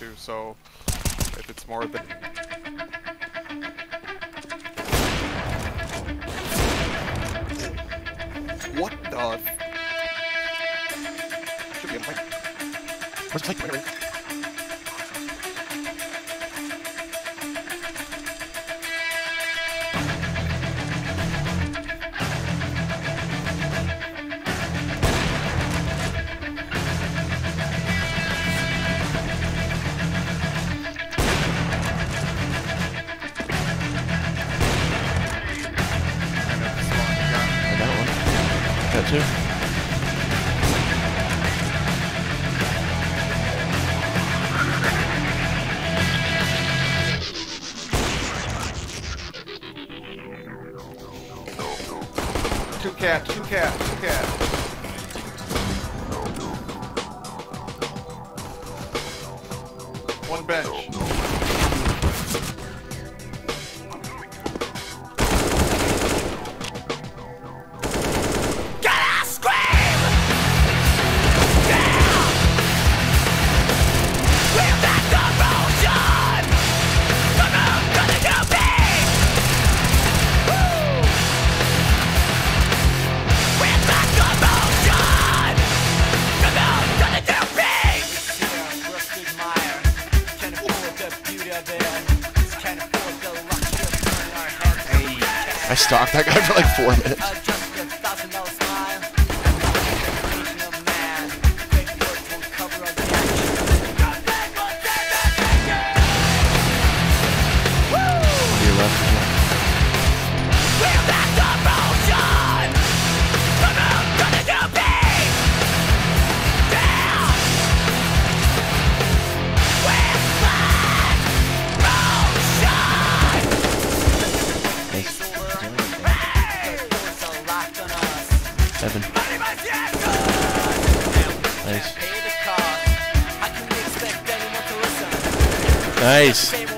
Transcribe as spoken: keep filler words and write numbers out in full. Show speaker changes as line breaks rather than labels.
to, so if it's more than... What the... Should be a fight. Where's the fight?
That too.
Two cat, two cat, two cat. One bench.
I stalked that guy for like four minutes. To your left again. Seven. Nice. Nice.